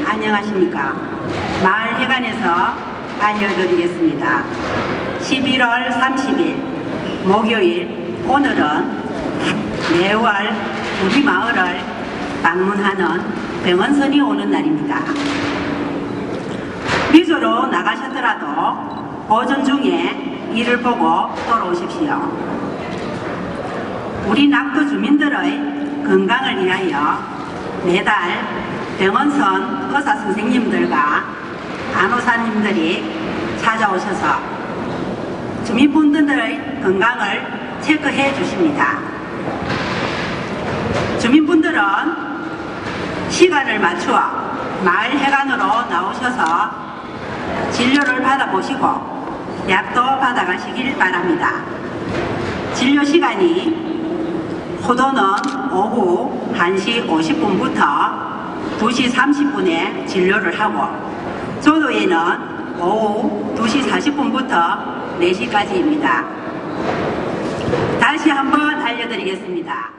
안녕하십니까. 마을회관에서 알려드리겠습니다. 11월 30일 목요일, 오늘은 매월 우리 마을을 방문하는 병원선이 오는 날입니다. 미조로 나가셨더라도 오전 중에 일을 보고 돌아오십시오. 우리 낙도 주민들의 건강을 위하여 매달 병원선 의사 선생님들과 간호사님들이 찾아오셔서 주민분들의 건강을 체크해 주십니다. 주민분들은 시간을 맞추어 마을회관으로 나오셔서 진료를 받아보시고 약도 받아가시길 바랍니다. 진료 시간이 호도는 오후 1시 50분부터 2시 30분에 진료를 하고, 조도에는 오후 2시 40분부터 4시까지입니다. 다시 한번 알려드리겠습니다.